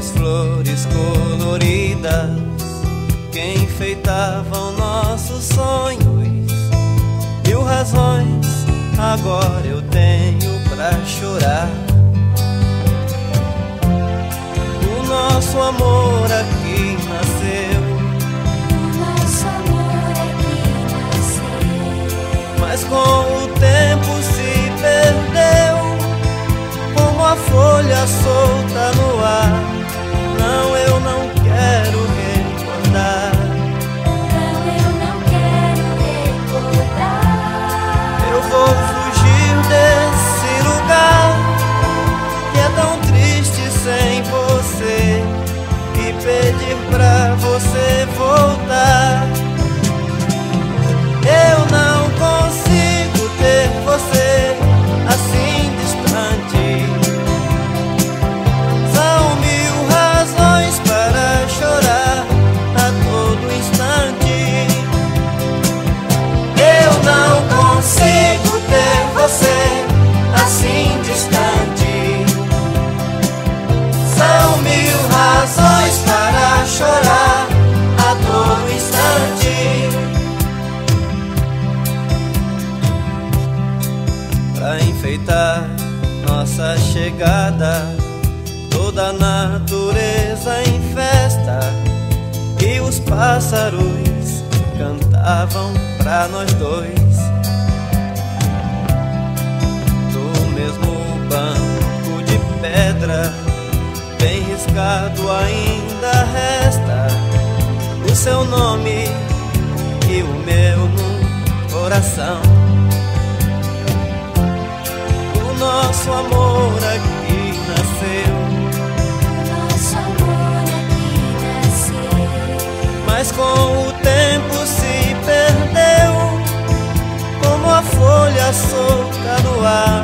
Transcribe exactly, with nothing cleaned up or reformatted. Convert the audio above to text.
as flores coloridas que enfeitavam nossos sonhos. Mil razões agora eu tenho pra chorar. O nosso amor aqui nasceu, O nosso amor aqui nasceu, mas com o tempo se perdeu, como a folha solta no ar. Não, eu não quero recordar. não, eu não quero recordar. Eu vou fugir desse lugar que é tão triste sem você e pedir pra você voltar. Eu não consigo ter você assim distante. São mil razões para chorar a todo instante. Eu não consigo ter você assim distante. São mil razões para chorar a todo instante. Pra enfeitar nossa chegada, toda a natureza em festa, e os pássaros cantavam pra nós dois. Do mesmo banco de pedra, bem riscado ainda resta o seu nome e o meu no coração. O nosso amor aqui nasceu, O nosso amor aqui nasceu, mas com o tempo se perdeu, como a folha solta no ar.